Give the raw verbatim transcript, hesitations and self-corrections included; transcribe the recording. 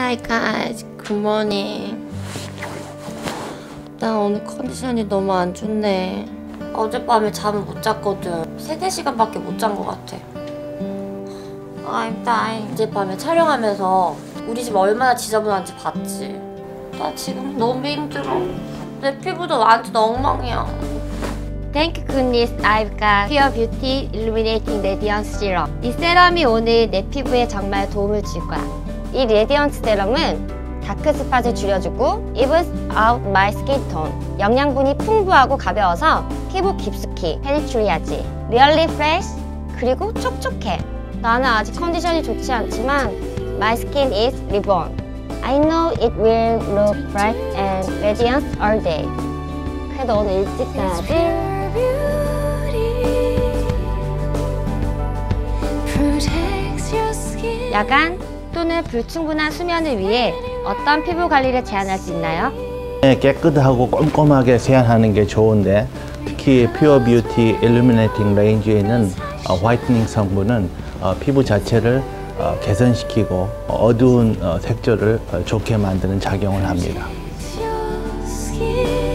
Hi guys, good morning. 나 오늘 컨디션이 너무 안 좋네. 어젯밤에 잠을 못 잤거든. 세네 시간밖에 못 잔 것 같아. I'm dying. 어젯밤에 촬영하면서 우리 집 얼마나 지저분한지 봤지? 나 지금 너무 힘들어. 내 피부도 완전 엉망이야. Thank goodness I've got Pure Beauty Illuminating Radiance Serum. 이 세럼이 오늘 내 피부에 정말 도움을 줄 거야. 이 레디언스 세럼은 다크 스팟을 줄여주고 Evens out my skin tone. 영양분이 풍부하고 가벼워서 피부 깊숙이 페니트리하지. Really fresh, 그리고 촉촉해. 나는 아직 컨디션이 좋지 않지만 My skin is reborn. I know it will look bright and radiant all day. 그래도 오늘 일찍 자야지. 야간 또는 불충분한 수면을 위해 어떤 피부 관리를 제안할 수 있나요? 깨끗하고 꼼꼼하게 세안하는 게 좋은데 특히 퓨어 뷰티 일루미네이팅 레인지에 있는 어, 화이트닝 성분은 어, 피부 자체를 어, 개선시키고 어두운 어, 색조를 어, 좋게 만드는 작용을 합니다.